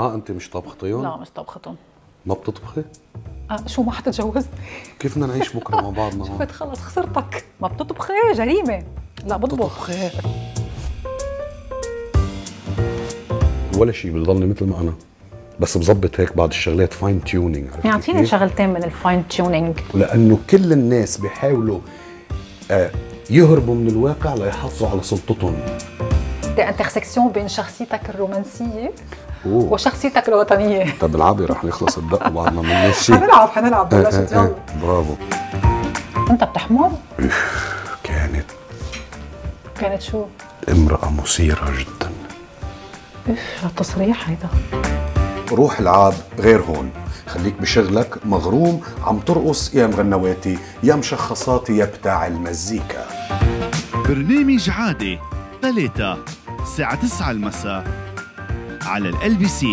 انت مش طبختيهم؟ لا مش طبختهم. ما بتطبخي؟ شو ما حتتجوزني؟ كيف بدنا نعيش بكره مع بعضنا؟ شفت خلص خسرتك. ما بتطبخي جريمه. لا بطبخ. ولا شيء، بضلني مثل ما انا، بس بظبط هيك بعض الشغلات فاين تيونينج. يعطيني شغلتين من الفاين تيونينج. لانه كل الناس بيحاولوا يهربوا من الواقع ليحافظوا على سلطتهم. انترسكسيون بين شخصيتك الرومانسيه وشخصيتك الوطنيه. طب العبي رح نخلص الدق وبعدنا من شيء. حنلعب بلشت يلا. برافو. انت بتحمر؟ كانت شو؟ امرأة مثيرة جدا. هالتصريح هيدا. روح العاب غير هون، خليك بشغلك مغروم، عم ترقص يا مغنواتي يا مشخصاتي يا بتاع المزيكا. برنامج عادي 3 الساعة 9 المساء على LBC.